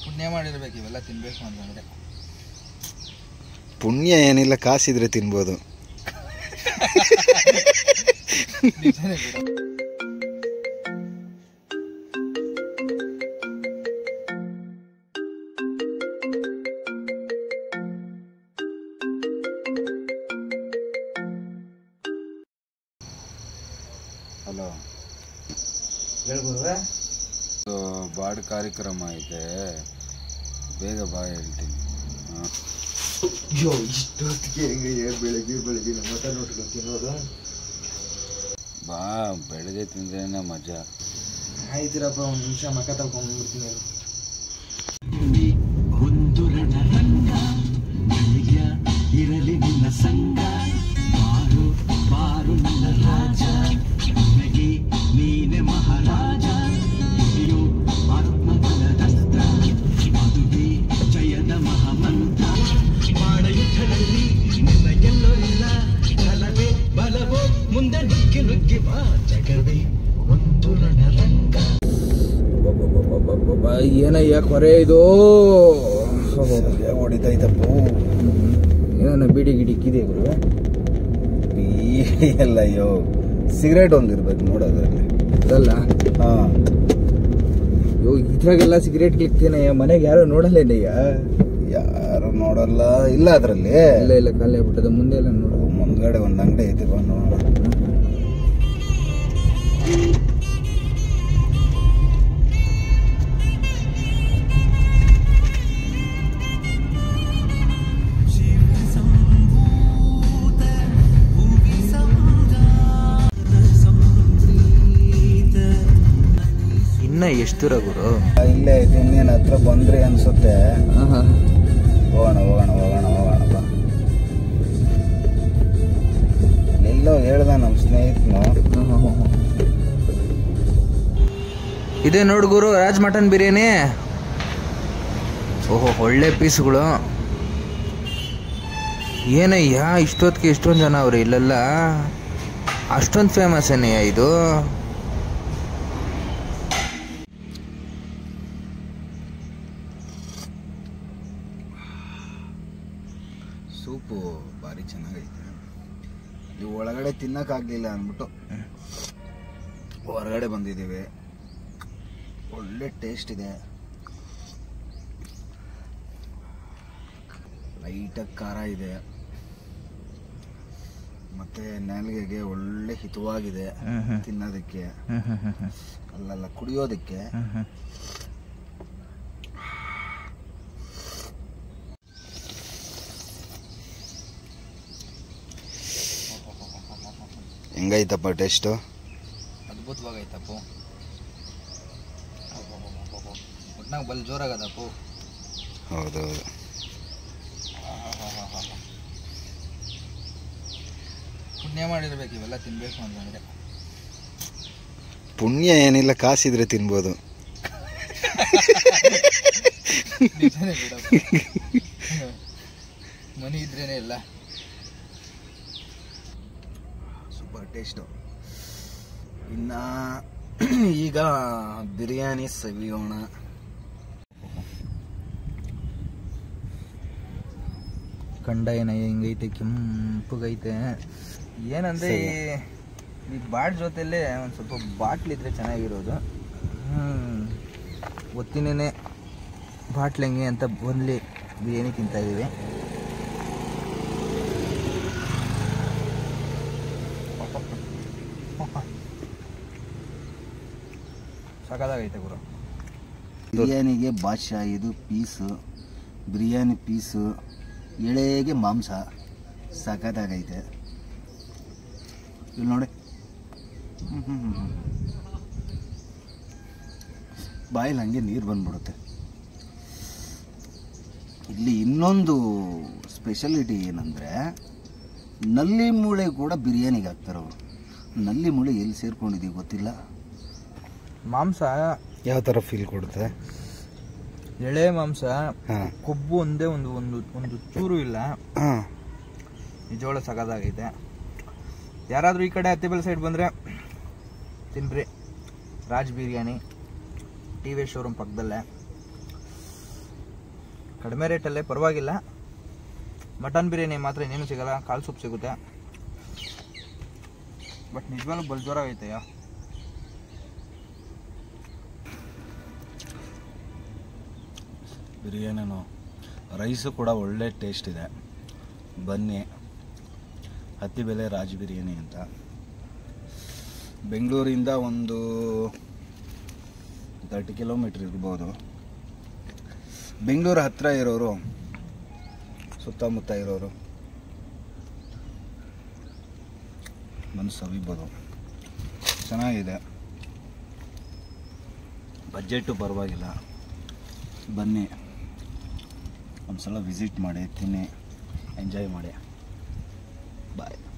ಪುಣ್ಯ ಮಾಡಿರ್ಬೇಕು ಇವೆಲ್ಲ ತಿನ್ಬೇಕು ಅಂತಂದ್ರೆ. ಪುಣ್ಯ ಏನಿಲ್ಲ, ಕಾಸಿದ್ರೆ ತಿನ್ಬೋದು. ಹಲೋ ಹೇಳ್ಬೋದ್ರಾ? ಬಾಡ್ ಕಾರ್ಯಕ್ರಮ ಐತೆ, ಬೇಗ ಬಾ ಹೇಳ್ತೀನಿ. ಅಯ್ಯೋ ಇಷ್ಟೊತ್ತಿಗೆ ಹೆಂಗೆ ಬೆಳಗ್ಗೆ ಬೆಳಗ್ಗೆ ಮಟನ್ ಉಟ್ಕೊಂಡು ತಿನ್ನೋದು? ಬಾ, ಬೆಳಗ್ಗೆ ತಿಂದ್ರೇನೆ ಮಜಾ. ಆಯ್ತಿರಪ್ಪ, ಒಂದು ನಿಮಿಷ ಮಕ ತಗೊಂಡ್ಬಿಡ್ತೀನಿ. ಇರಲಿ ನಿನ್ನ ಸಂಗ, ಬಾರು ಬಾರು ನನ್ನ ರಾಜ, ನನಗೆ ನೀನೆ ಮಹಾರಾಜ. ಇಯೋ ಆತ್ಮಬಲದಸ್ತ್ರ, ಮದುವೆ ಜಯದ ಮಹಾಮಂತ್ರ. ಬಾಳಯುದ್ಧದಲ್ಲಿ ನಿನ್ನ ಎಲ್ಲೋ ಇಲ್ಲ, ಛಲವೇ ಬಲವೋ ಮುಂದೆ ನುಗ್ಗಿ ನುಗ್ಗಿ ಬಾ. ಜಗವೇ ಒಂದು ರಣರಂಗ. ಏನಯ್ಯ ಕೊರೆ ಇದು? ಹೊಡಿತೈತಪ್ಪ. ಏನೋ ಬಿಡಿ ಗಿಡಿ ಕಿದೆ ಗುರು? ಎಲ್ಲ ಅಯ್ಯೋ, ಸಿಗರೇಟ್ ಒಂದಿರ್ಬೇಕು ನೋಡೋದ್ರಲ್ಲಿ. ಅದಲ್ಲ? ಹಾಂ, ಅಯ್ಯೋ ಇದ್ರಾಗೆಲ್ಲ ಸಿಗರೇಟ್ ಕ್ಲಿಕ್ತೇನಯ್ಯ. ಮನೆಗೆ ಯಾರು ನೋಡಲ್ಲೇನಯ್ಯ? ಯಾರು ನೋಡಲ್ಲ. ಇಲ್ಲ ಅದರಲ್ಲಿ ಇಲ್ಲ ಇಲ್ಲ, ಖಾಲಿ ಆಗ್ಬಿಟ್ಟದ. ಮುಂದೆ ಎಲ್ಲ ನೋಡು. ಮುಂದ್ಗಡೆ ಒಂದು ಅಂಗಡಿ ಐತಿ, ಬಾ ನೋಡೋಣ. ಇನ್ನ ಎಷ್ಟು ದೂರ ಗುರು? ಇಲ್ಲೇ ಐತಿ, ಇನ್ನೇನು ಹತ್ರ ಬಂದ್ರಿ ಅನ್ಸುತ್ತೆ. ಹೋಗೋಣ ಹೋಗೋಣ ಹೋಗೋಣ ಹೋಗೋಣ ಬಾ. ಎಲ್ಲೋ ಹೇಳ್ದ ನಮ್ಮ ಸ್ನೇಹಿತನು. ಇದೇ ನೋಡು ಗುರು, ರಾಜ್ ಮಟನ್ ಬಿರಿಯಾನಿ. ಓಹೋ, ಒಳ್ಳೆ ಪೀಸ್ಗಳು. ಏನಯ್ಯ ಇಷ್ಟೊತ್ತಿಗೆ ಇಷ್ಟೊಂದು ಜನ ಅವ್ರು ಇಲ್ಲೆಲ್ಲ? ಅಷ್ಟೊಂದು ಫೇಮಸ್ ಏನಯ್ಯ ಇದು? ಸೂಪು ಭಾರಿ ಚೆನ್ನಾಗೈತೆ. ನೀವು ಒಳಗಡೆ ತಿನ್ನಕ್ಕಾಗಲಿಲ್ಲ ಅಂದ್ಬಿಟ್ಟು ಹೊರಗಡೆ ಬಂದಿದ್ದೀವಿ. ಒಳ್ಳೆ ಟೇಸ್ಟ್ ಇದೆ, ಲೈಟಾಗಿ ಖಾರ ಇದೆ, ಮತ್ತೆ ನಾಲಿಗೆಗೆ ಒಳ್ಳೆ ಹಿತವಾಗಿದೆ ತಿನ್ನೋದಕ್ಕೆ, ಅಲ್ಲಲ್ಲ ಕುಡಿಯೋದಕ್ಕೆ. ಹೆಂಗೈತಪ್ಪ ಟೇಸ್ಟು? ಅದ್ಭುತವಾಗೈತಪ್ಪು. ಒಟ್ನಾಗ ಬಲ್ ಜೋರಾಗದಪ್ಪು. ಹೌದೌದು. ಪುಣ್ಯ ಮಾಡಿರ್ಬೇಕು ಇವೆಲ್ಲ ತಿನ್ಬೇಕು ಅಂತಂದ್ರೆ. ಪುಣ್ಯ ಏನಿಲ್ಲ, ಕಾಸಿದ್ರೆ ತಿನ್ಬೋದು. ಮನಿ ಇದ್ರೇನೆ ಇಲ್ಲ. Super taste. ಇನ್ನು ಈಗ ಬಿರಿಯಾನಿ ಸವಿಯೋಣ. ಕಂಡ ಏನಯ್ಯ ಹಿಂಗೈತೆ, ಕೆಂಪಗೈತೆ. ಏನಂದ್ರೆ ಈ ಬಾಟ್ ಜೊತೆಲೇ ಒಂದು ಸ್ವಲ್ಪ ಬಾಟ್ಲಿದ್ರೆ ಚೆನ್ನಾಗಿರೋದು. ಗೊತ್ತಿನೇ ಬಾಟ್ಲಂಗೆ ಅಂತ ಬಂದ್ಲಿ ಬಿರಿಯಾನಿ ತಿಂತಾ ಇದೀವಿ. ಸಖತ್ತಾಗೈತೆ ಗುರು. ಬಿರಿಯಾನಿಗೆ ಬಾದ್ಶಾ ಇದು ಪೀಸು, ಬಿರಿಯಾನಿ ಪೀಸು, ಎಳೆಗೆ ಮಾಂಸ ಸಖತ್ತಾಗೈತೆ. ಇಲ್ಲಿ ನೋಡಿ, ಬಾಯಲ್ಲಿ ಹಂಗೆ ನೀರು ಬಂದ್ಬಿಡುತ್ತೆ. ಇಲ್ಲಿ ಇನ್ನೊಂದು ಸ್ಪೆಷಾಲಿಟಿ ಏನಂದರೆ, ನಲ್ಲಿ ಮೂಳೆ ಕೂಡ ಬಿರಿಯಾನಿಗೆ ಹಾಕ್ತಾರೆ ಅವರು. ನಲ್ಲಿ ಮೂಳೆ ಎಲ್ಲಿ ಸೇರ್ಕೊಂಡಿದ್ದೀವಿ ಗೊತ್ತಿಲ್ಲ. ಮಾಂಸ ಯಾವ ಥರ ಫೀಲ್ ಕೊಡುತ್ತೆ? ಎಳೆ ಮಾಂಸ, ಕೊಬ್ಬು ಒಂದೇ ಒಂದು ಒಂದು ಒಂದು ಚೂರು ಇಲ್ಲ. ನಿಜವಾಳ ಸಖತ್ತಾಗೈತೆ. ಯಾರಾದರೂ ಈ ಕಡೆ ಹತ್ತಿಬೆಲ್ ಸೈಡ್ ಬಂದರೆ ತಿನ್ರಿ. Raj Biryani, T V showroom ಪಕ್ಕದಲ್ಲೇ. ಕಡಿಮೆ ರೇಟಲ್ಲೇ ಪರವಾಗಿಲ್ಲ. ಮಟನ್ ಬಿರಿಯಾನಿ ಮಾತ್ರ ಇನ್ನೇನು ಸಿಗಲ್ಲ, ಕಾಲು ಸೂಪ್ ಸಿಗುತ್ತೆ. ಬಟ್ ನಿಜವಾಗ್ಲೂ ಬಲ್ಜೋರಾಗೈತೆಯ. ಬಿರಿಯಾನಿನೂ ರೈಸು ಕೂಡ ಒಳ್ಳೆ ಟೇಸ್ಟ್ ಇದೆ. ಬನ್ನಿ, ಹತ್ತಿಬೆಲೆ ರಾಜ್ ಬಿರಿಯಾನಿ ಅಂತ. ಬೆಂಗಳೂರಿಂದ ಒಂದು 30 ಕಿಲೋಮೀಟ್ರ್ ಇರ್ಬೋದು. ಬೆಂಗಳೂರು ಹತ್ತಿರ ಇರೋರು, ಸುತ್ತಮುತ್ತ ಇರೋರು ಬಂದು ಸವಿಬೋದು. ಚೆನ್ನಾಗಿದೆ, ಬಜೆಟು ಪರವಾಗಿಲ್ಲ. ಬನ್ನಿ, ಒಂದು ಸಲ ವಿಸಿಟ್ ಮಾಡಿ, ತಿನ್ನಿ, ಎಂಜಾಯ್ ಮಾಡಿ. ಬಾಯ್.